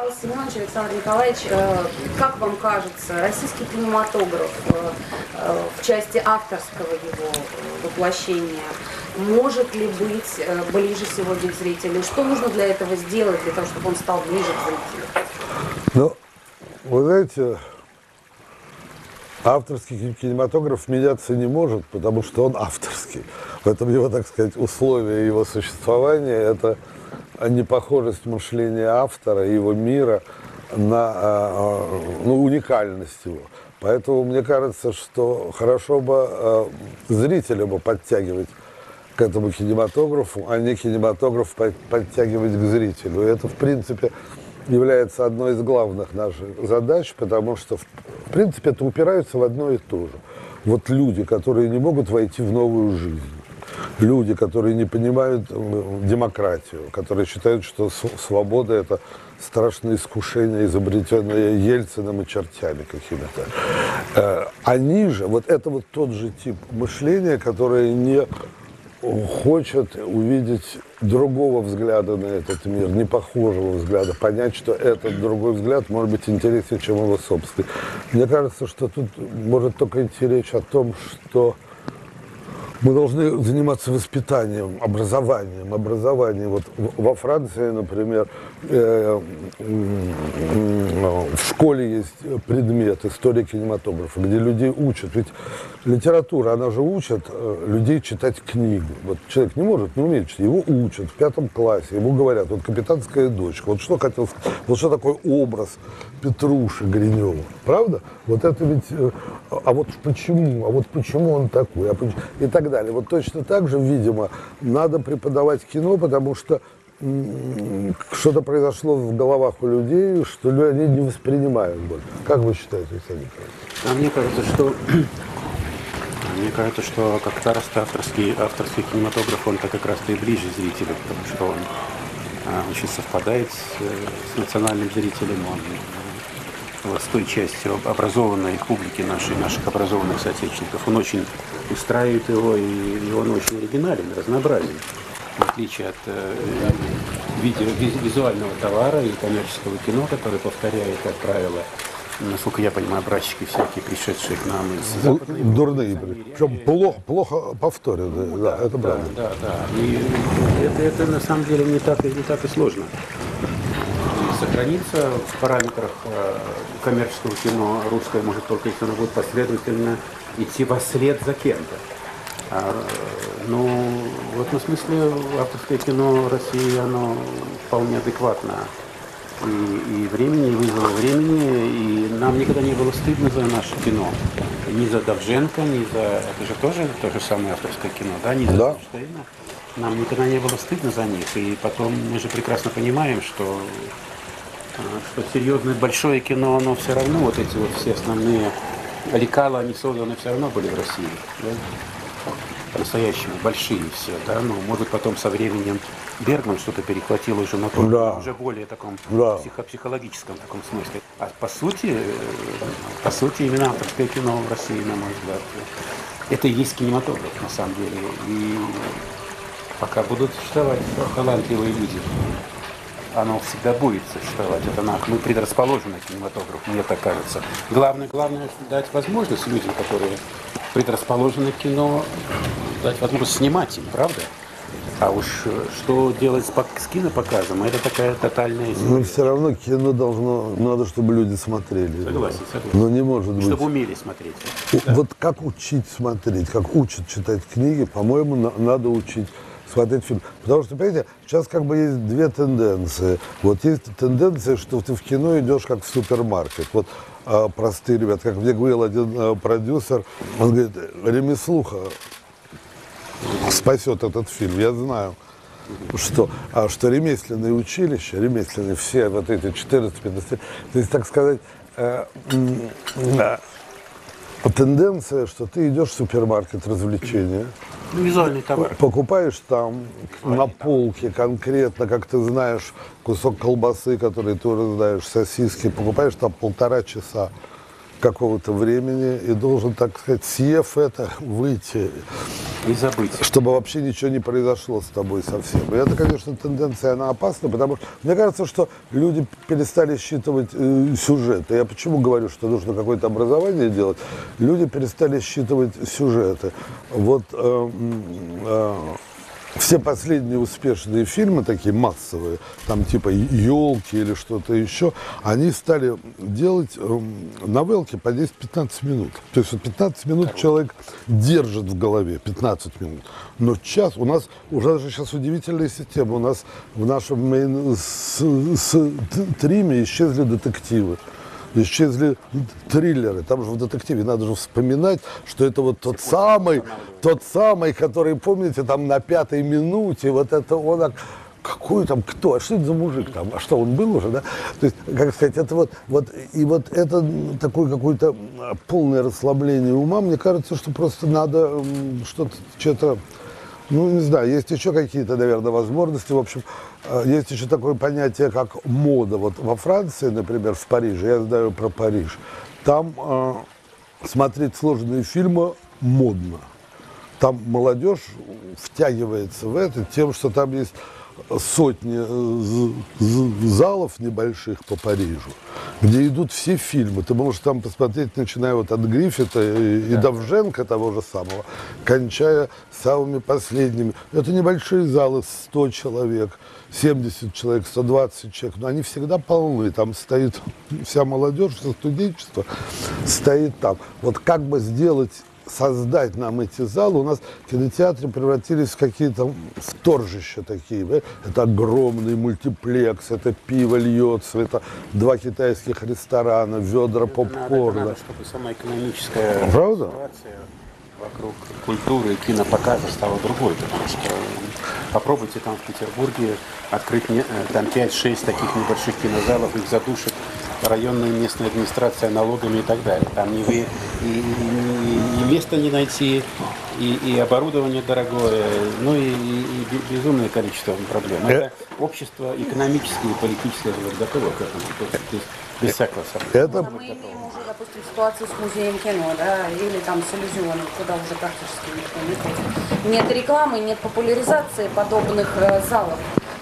Павел Семенович, Александр Николаевич, как вам кажется, российский кинематограф в части авторского его воплощения может ли быть ближе сегодня к зрителю? Что нужно для этого сделать, для того, чтобы он стал ближе к зрителю? Ну, вы знаете, авторский кинематограф меняться не может, потому что он авторский. В этом его, так сказать, условия его существования – это непохожесть мышления автора и его мира на уникальность его. Поэтому мне кажется, что хорошо бы зрителя бы подтягивать к этому кинематографу, а не кинематограф подтягивать к зрителю. И это, в принципе, является одной из главных наших задач, потому что, в принципе, это упирается в одно и то же. Вот люди, которые не могут войти в новую жизнь, люди, которые не понимают демократию, которые считают, что свобода – это страшное искушение, изобретенное Ельциным и чертями какими-то. Они же, вот это вот тот же тип мышления, который не хочет увидеть другого взгляда на этот мир, не похожего взгляда, понять, что этот другой взгляд может быть интереснее, чем его собственный. Мне кажется, что тут может только идти речь о том, что мы должны заниматься воспитанием, образованием. Вот во Франции, например, в школе есть предмет история кинематографа, где людей учат. Ведь литература, она же учит людей читать книгу. Вот человек не может, не умеет читать, его учат в 5 классе, ему говорят, вот «Капитанская дочка», вот что хотел сказать, вот что такое образ Петруши Гринева, правда? Вот это ведь, а вот почему он такой, и так далее. Вот точно так же, видимо, надо преподавать кино, потому что что-то произошло в головах у людей, что они не воспринимают больше. Как вы считаете, Александр Николаевич? Мне кажется, что как раз авторский кинематограф, он-то как раз-то и ближе зрителю, потому что он очень совпадает с национальным зрителем, он с той частью образованной публики наших образованных соотечественников. Он очень устраивает его, и он очень оригинален, разнообразен. В отличие от визуального товара и коммерческого кино, которое повторяет, как правило, насколько я понимаю, образчики всякие, пришедшие к нам из западной Европы. Дурные, причем плохо повторены, да, это правда. Да. И это на самом деле не так и сложно. И сохраниться в параметрах коммерческого кино русское может только если оно будет последовательно идти вслед за кем-то. В этом смысле авторское кино России, оно вполне адекватно и времени, и вызова времени, и нам никогда не было стыдно за наше кино. Ни за Довженко, ни за... Это же тоже то же самое авторское кино, да? Ни за Эйнштейна. Нам никогда не было стыдно за них. И потом мы же прекрасно понимаем, что серьезное большое кино, оно все равно, вот эти вот все основные лекала, они созданы все равно были в России. Да? По-настоящему большие все, да, может потом со временем Бергман что-то перехватил уже на том, уже более таком психологическом таком смысле. А по сути именно авторское кино в России, на мой взгляд, это и есть кинематограф на самом деле. И пока будут существовать талантливые люди, оно всегда будет существовать. Мы предрасположены к кинематографу, мне так кажется. Главное дать возможность людям, которые предрасположены к кино, дать возможность снимать им, правда? А уж что делать с кинопоказом, это такая тотальная история. Но все равно кино надо, чтобы люди смотрели. Согласен. Но не может быть. Чтобы умели смотреть. Вот как учить смотреть, как учат читать книги, по-моему, надо учить смотреть фильм. Потому что, понимаете, сейчас как бы есть две тенденции. Вот есть тенденция, что ты в кино идешь как в супермаркет. Вот простые ребята, как мне говорил один продюсер, он говорит, ремеслуха спасет этот фильм. Я знаю, что ремесленные училища, все вот эти 14-15, то есть, так сказать, тенденция, что ты идешь в супермаркет развлечения, визуальный товар. Покупаешь там на полке конкретно, как ты знаешь, кусок колбасы, который ты уже знаешь, сосиски, покупаешь там 1,5 часа какого-то времени и должен, так сказать, съев это, выйти. И забыть. Чтобы вообще ничего не произошло с тобой совсем. И это, конечно, тенденция, она опасна, потому что мне кажется, что люди перестали считывать сюжеты. Я почему говорю, что нужно какое-то образование делать? Люди перестали считывать сюжеты. Вот все последние успешные фильмы, такие массовые, там типа «Елки» или что-то еще, они стали делать новелки по 10-15 минут. То есть 15 минут человек держит в голове, 15 минут. Но час, у нас уже сейчас удивительная система, у нас в нашем мейнстриме исчезли детективы. Исчезли триллеры. Там же в детективе надо же вспоминать, что это вот тот самый, который, помните, там на 5-й минуте, вот это он, какой там, кто, а что это за мужик там, а что, он был уже, да? То есть, как сказать, это вот это такое какое-то полное расслабление ума. Мне кажется, что просто надо что-то, ну, не знаю, есть еще какие-то, наверное, возможности. В общем, есть еще такое понятие, как мода. Вот во Франции, например, в Париже, я знаю про Париж, там смотреть сложные фильмы модно. Там молодежь втягивается в это тем, что там есть сотни залов небольших по Парижу, где идут все фильмы. Ты можешь там посмотреть, начиная вот от Гриффита и Довженко того же самого, кончая самыми последними. Это небольшие залы, 100 человек, 70 человек, 120 человек, но они всегда полны. Там стоит вся молодежь, все студенчество стоит там. Вот как бы создать нам эти залы. У нас кинотеатры превратились в какие-то вторжища такие. Да? Это огромный мультиплекс, это пиво льется, это 2 китайских ресторана, ведра попкорна. Надо, чтобы самая экономическая Правда? ситуация вокруг культуры и кинопоказа стала другой. Потому что попробуйте там в Петербурге открыть там 5-6 таких небольших кинозалов, их задушит районная местная администрация налогами и так далее. Там и места не найти, и оборудование дорогое, ну и безумное количество проблем. Это общество экономическое и политическое готово к этому, без всякого сомнения. Мы имеем уже, допустим, ситуацию с музеем кино, да, или там с иллюзионом, куда уже практически никто не ходит. Нет рекламы, нет популяризации подобных залов.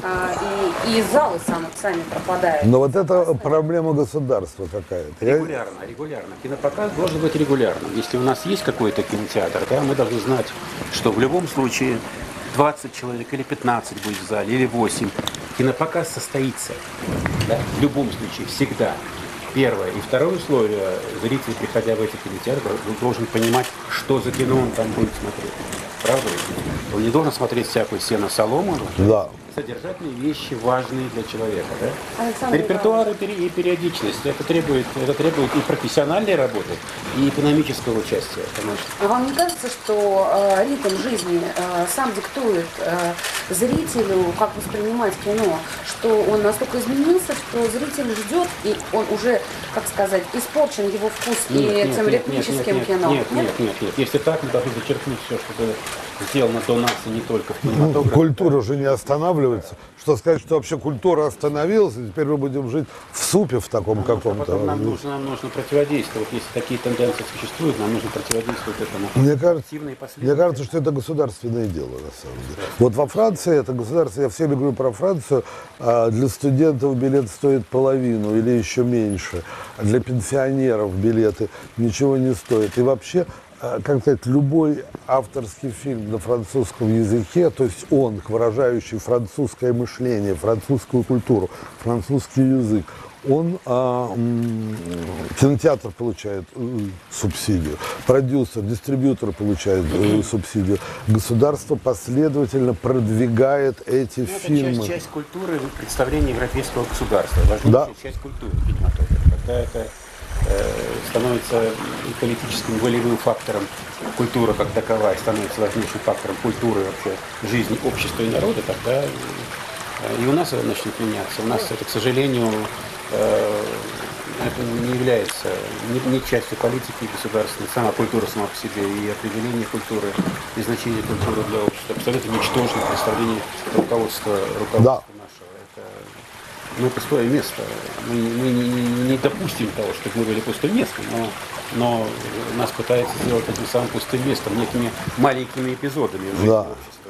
И залы сами пропадают. Но вот это проблема государства какая-то. Регулярно. Кинопоказ должен быть регулярным. Если у нас есть какой-то кинотеатр, да, мы должны знать, что в любом случае 20 человек или 15 будет в зале, или 8. Кинопоказ состоится. Да, в любом случае, всегда. Первое. И второе условие, зритель, приходя в эти кинотеатры, должен понимать, что за кино он там будет смотреть. Правда? Он не должен смотреть всякую сено-солому. Да. Содержательные вещи важные для человека. Да? Александр Репертуар и периодичность. Это требует и профессиональной работы, и экономического участия. Конечно. А вам не кажется, что ритм жизни сам диктует зрителю, как воспринимать кино, что он настолько изменился, что зритель ждет, и он уже, как сказать, испорчен его вкус этим ритмическим кино? Нет. Если так, мы должны зачеркнуть все, что было сделано до нас, и не только в кинематографе. Культура же не останавливается. Что сказать, что вообще культура остановилась, и теперь мы будем жить в супе в таком каком-то. Потом нам нужно противодействовать. Если такие тенденции существуют, нам нужно противодействовать этому. Мне кажется, что это государственное дело, на самом деле. Вот во Франции это государство, я всеми говорю про Францию, для студентов билет стоит половину или еще меньше. Для пенсионеров билеты ничего не стоят. И вообще, как сказать, любой авторский фильм на французском языке, то есть он, выражающий французское мышление, французскую культуру, французский язык, он, кинотеатр получает субсидию, продюсер, дистрибьютор получает субсидию. Государство последовательно продвигает эти фильмы. Это часть культуры представления европейского государства, важнейшая часть культуры кинематографа. Когда это становится и политическим волевым фактором, культура как таковая становится важнейшим фактором культуры вообще жизни общества и народа, тогда и у нас это начнет меняться. У нас это, к сожалению, это не является ни частью политики государственной. Сама культура сама по себе и определение культуры, и значение культуры для общества абсолютно ничтожно представление руководства нашего. Это мы пустое место. Мы не допустим того, чтобы мы были пустым местом, но нас пытаются сделать этим самым пустым местом, некими маленькими эпизодами в жизни общества.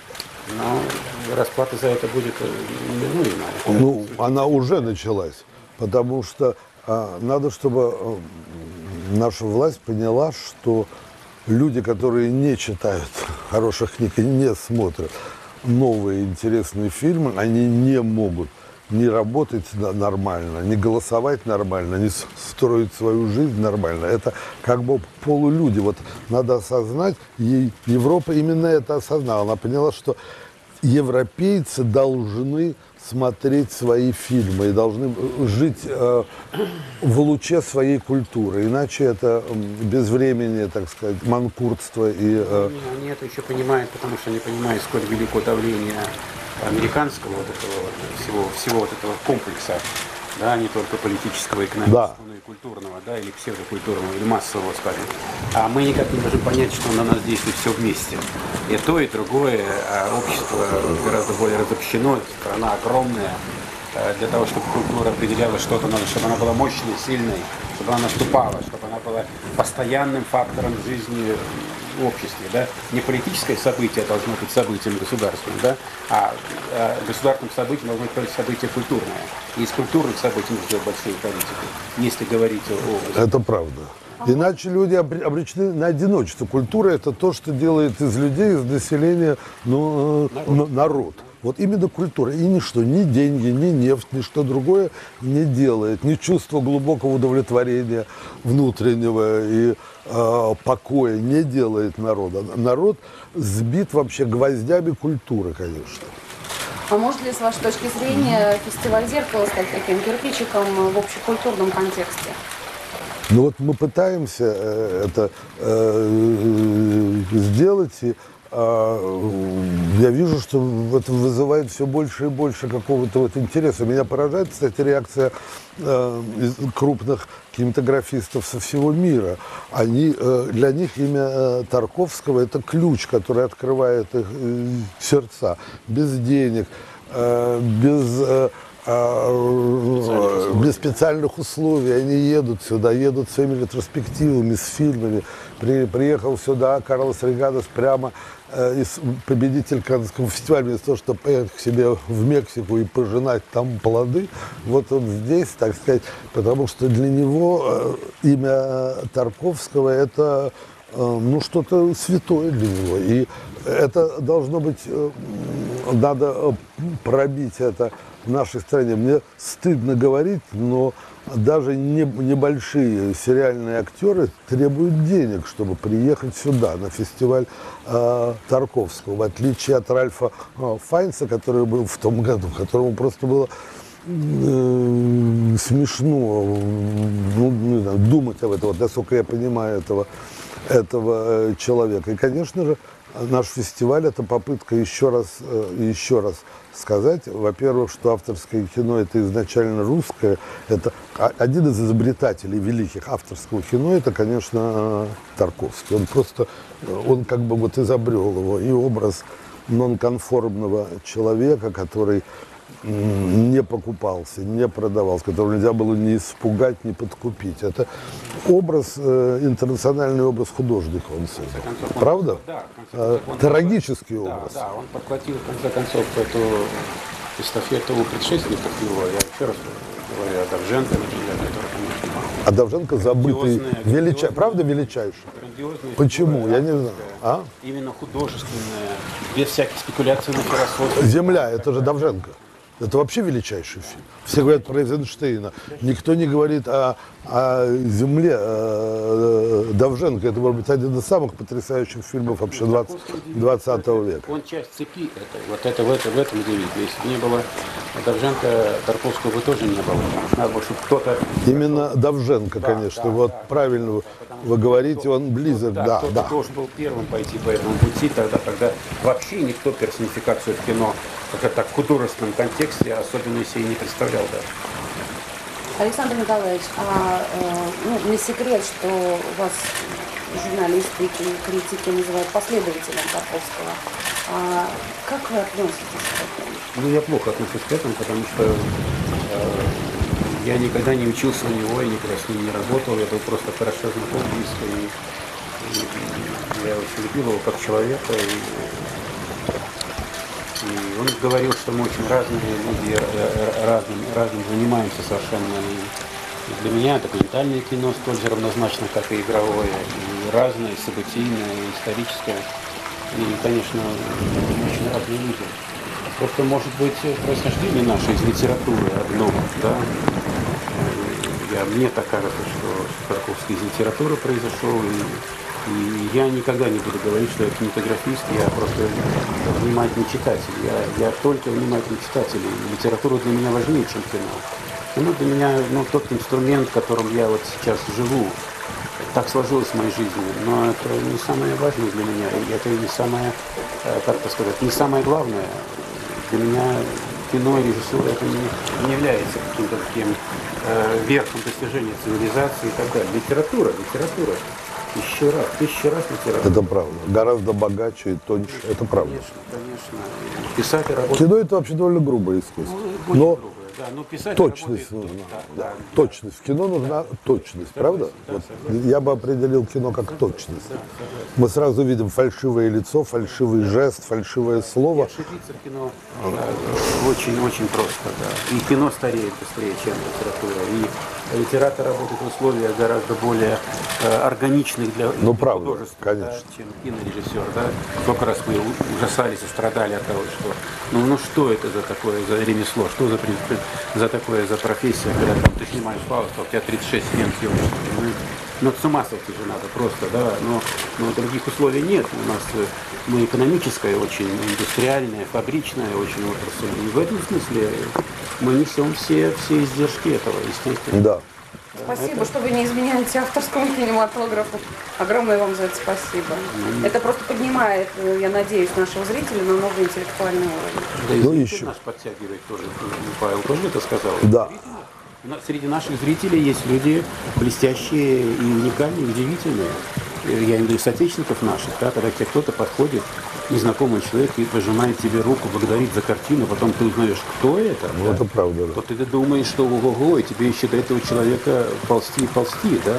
Но расплата за это будет неминуемая. Ну, она уже началась, потому что надо, чтобы наша власть поняла, что люди, которые не читают хороших книг и не смотрят новые интересные фильмы, они не могут не работать нормально, не голосовать нормально, не строить свою жизнь нормально. Это как бы полулюди. Вот надо осознать, и Европа именно это осознала. Она поняла, что европейцы должны смотреть свои фильмы и должны жить в луче своей культуры. Иначе это безвременье, так сказать, манкуртство. Они это еще понимают, потому что они понимают, сколь велико давление американского вот этого, всего вот этого комплекса, да, не только политического, экономического, но и культурного, да, или псевдокультурного, или массового, скажем. А мы никак не можем понять, что на нас действует все вместе. И то, и другое, а общество гораздо более разобщено, страна огромная. Для того, чтобы культура определяла что-то, надо, чтобы она была мощной, сильной, чтобы она наступала, чтобы она была постоянным фактором жизни в обществе. Да? Не политическое событие должно быть событием государственным, да? А государственным событием должно быть событие культурное. И из культурных событий нужно делать большую политику, если говорить о... Это правда. Иначе люди обречены на одиночество. Культура – это то, что делает из людей, из населения народ. Вот именно культура. И ничто, ни деньги, ни нефть, ни что другое не делает. Ни чувство глубокого удовлетворения внутреннего и покоя не делает народа. Народ сбит вообще гвоздями культуры, конечно. А может ли, с вашей точки зрения, фестиваль «Зеркало» стать таким кирпичиком в общекультурном контексте? Ну вот мы пытаемся это сделать, и я вижу, что это вызывает все больше и больше какого-то вот интереса. Меня поражает, кстати, реакция крупных кинематографистов со всего мира. Для них имя Тарковского – это ключ, который открывает их сердца. Без денег, без специальных условий. Они едут сюда, едут своими ретроспективами, с фильмами. Приехал сюда Карлос Регадос прямо победитель Каннского фестиваля, вместо того, чтобы поехать к себе в Мексику и пожинать там плоды. Вот он здесь, так сказать, потому что для него имя Тарковского – это что-то святое для него. И это должно быть, надо пробить это в нашей стране. Мне стыдно говорить, но даже небольшие сериальные актеры требуют денег, чтобы приехать сюда, на фестиваль Тарковского. В отличие от Ральфа Файнса, который был в том году, которому просто было смешно думать об этом, вот, насколько я понимаю этого человека. И, конечно же, наш фестиваль – это попытка еще раз сказать, во-первых, что авторское кино – это изначально русское. Это один из изобретателей великих авторского кино – это, конечно, Тарковский. Он как бы вот изобрел его. И образ нонконформного человека, который не покупался, не продавался, которого нельзя было ни испугать, ни подкупить. Это образ, интернациональный образ художника он создал. Правда? Да. Трагический образ. Да, он подхватил, в конце концов, эту эстафету у предшественников его. Я еще раз говорю о Довженко, например, который, конечно... А Довженко забытый, правда величайший? Почему? Я не знаю. Именно художественное, без всяких спекуляций на философии. «Земля» – это же Довженко. Это вообще величайший фильм. Все говорят про Эйзенштейна. Никто не говорит о земле Довженко. Это, может быть, один из самых потрясающих фильмов вообще 20 века. Он часть цепи этой. Вот это в этом удивительно. Если бы не было Довженко, Тарковского бы тоже не было. Надо было, чтобы кто-то... Именно Довженко, конечно. Правильно вы говорите, он близок. Кто-то должен был первым пойти по этому пути, тогда вообще никто персонификацию в кино так в художественном контексте, особенно если и не представлял даже. Александр Николаевич, не секрет, что вас журналисты и критики называют последователем Тарковского. Как вы относитесь к этому? Я плохо отношусь к этому, потому что Я никогда не учился у него, я никогда с ним не работал, я был просто хорошо знаком, близко, и я очень любил его как человека. И он говорил, что мы очень разные люди, разным занимаемся совершенно. И для меня документальное кино столь же равнозначно, как и игровое, и разное, и событийное, и историческое. И, конечно, очень разные люди. Просто, может быть, происхождение наше из литературы одно, да. Мне так кажется, что Тарковский из литературы произошел, и я никогда не буду говорить, что я кинематографист, я просто внимательный читатель. Я только внимательный читатель. И литература для меня важнее, чем кино. Кино для меня тот инструмент, которым я вот сейчас живу. Так сложилось в моей жизни, но это не самое важное для меня, и это не самое, не самое главное. Для меня кино и режиссура это не является каким-то таким верхом достижения цивилизации и так далее. Литература. Тысячу раз литература. Это правда. Гораздо богаче и тоньше. Это правда. Конечно. Писатель работает... Кино это вообще довольно грубое искусство. Но Да, но писатель точность работает... нужна. Да. Точность. В кино нужна точность, правда? Вот я бы определил кино как точность. Мы сразу видим фальшивое лицо, фальшивый жест, фальшивое слово. Ошибиться в кино очень-очень просто. Да. И кино стареет быстрее, чем литература. И литератор работает в условиях гораздо более органичных для художества, конечно. Да, чем кинорежиссер. Да. Сколько раз мы ужасались и страдали от того, что что это за такое за ремесло, что за такое за профессия, когда там, ты снимаешь Фауста, у тебя 36 смен съемочных. Ну, с ума сойти же надо просто, да, но других условий нет. У нас мы экономическая, очень индустриальная, фабричная очень отрасль. И в этом смысле мы несем все издержки этого, естественно. Да. Спасибо, что вы не изменяете авторскому кинематографу. Огромное вам за это спасибо. Это просто поднимает, я надеюсь, нашего зрителя на новый интеллектуальный уровень. Да и Ну, зритель еще. наш подтягивает тоже. Павел тоже это сказал. Да. Среди наших зрителей есть люди блестящие и уникальные, удивительные. Я имею в виду соотечественников наших, да, когда тебе кто-то подходит, незнакомый человек, и пожимает тебе руку, благодарит за картину, потом ты узнаешь, кто это. Ну, да, это правда, да. то ты думаешь, что ого-го, и тебе еще до этого человека ползти, да.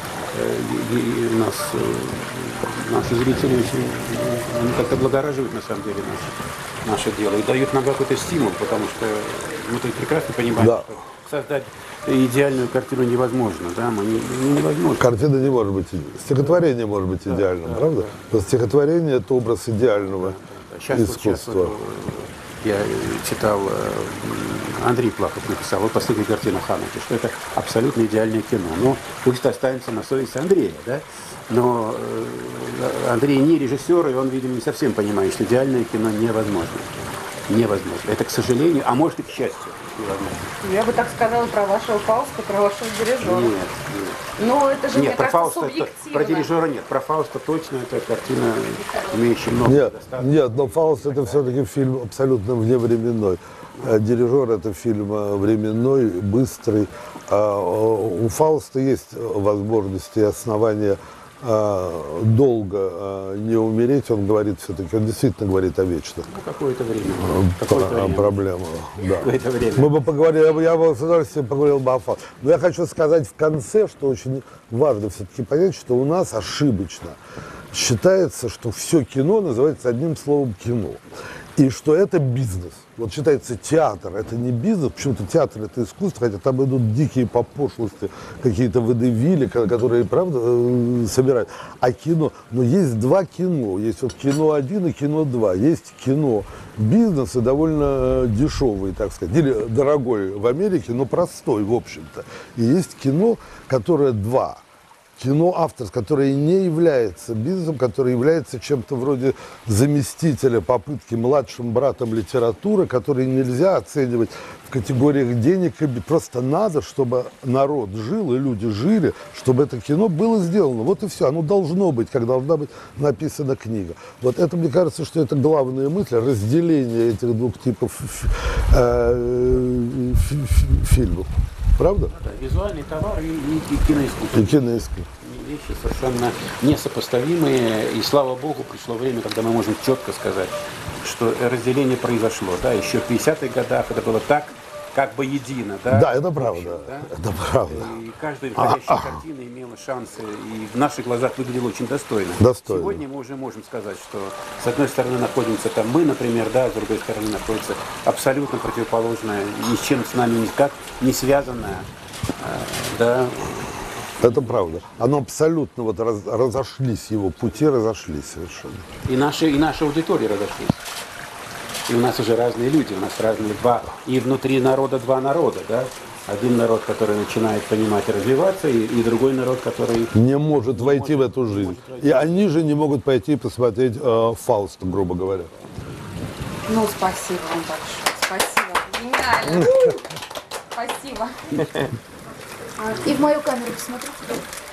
И у нас наши зрители очень, они как-то облагораживают на самом деле наше дело и дают нам какой-то стимул, потому что мы тут прекрасно понимаем, Да. что создать идеальную картину невозможно, да, невозможно. Картина не может быть идеальной. Стихотворение может быть идеальным, правда? Да. Стихотворение – это образ идеального искусства. Я читал, Андрей Плахов написал, вот последняя картина Хануки, что это абсолютно идеальное кино. Ну, пусть останется на совести Андрея, да? Но Андрей не режиссер, и он, видимо, не совсем понимает, что идеальное кино невозможно. Невозможно. Это, к сожалению, а может и к счастью, невозможно. Я бы так сказала про вашего Фауста, про вашего дирижера. Нет. Но это же, мне Про кажется, Фауста, субъективно. про дирижера нет. Про Фауста точно это картина, имеющая много недостатков. Нет, но «Фауст» – это все-таки фильм абсолютно вневременной. «Дирижер» – это фильм временной, быстрый. У «Фауста» есть возможности и основания долго не умереть. Он говорит все-таки, он действительно говорит о вечных Какое-то время. проблемах. Да. Какое-то время. Мы бы поговорили, я бы с удовольствием поговорил бы о «Фаусте». Но я хочу сказать в конце, что очень важно все-таки понять, что у нас ошибочно считается, что все кино называется одним словом «кино». И что это бизнес. Вот считается театр, это не бизнес, почему-то театр это искусство, хотя там идут дикие по пошлости какие-то водевили, которые, правда, собирают. А кино, но есть два кино, есть вот кино 1 и кино 2. Есть кино бизнес и довольно дешевый, так сказать, или дорогой в Америке, но простой, в общем-то. И есть кино, которое 2. Кино авторское, которое не является бизнесом, которое является чем-то вроде заместителя, попытки младшим братом литературы, который нельзя оценивать в категориях денег. Просто надо, чтобы народ жил и люди жили, чтобы это кино было сделано. Вот и все. Оно должно быть, как должна быть написана книга. Вот это, мне кажется, что это главная мысль, разделение этих двух типов фильмов. Правда? Да, визуальный товар и киноискусство. И киноискусство. Вещи совершенно несопоставимые. И слава богу, пришло время, когда мы можем четко сказать, что разделение произошло. Да, еще в 50-х годах это было так как бы едино, да? Да, это правда. Да? Это правда. И каждая выходящая картина имела шансы и в наших глазах выглядела очень достойно. Достойно. Сегодня мы уже можем сказать, что с одной стороны находимся там мы, например, да, с другой стороны находится абсолютно противоположная, ни с чем с нами никак не связанная, да. Это правда. Оно абсолютно вот разошлись, его пути разошлись совершенно. И наши аудитории разошлись. И у нас уже разные люди, у нас разные два, и внутри народа два народа, да. Один народ, который начинает понимать и развиваться, и другой народ, который... Не может войти в эту жизнь. И они же не могут пойти и посмотреть Фауст, грубо говоря. Ну, спасибо вам большое. Спасибо. Гениально. Спасибо. И в мою камеру посмотрите.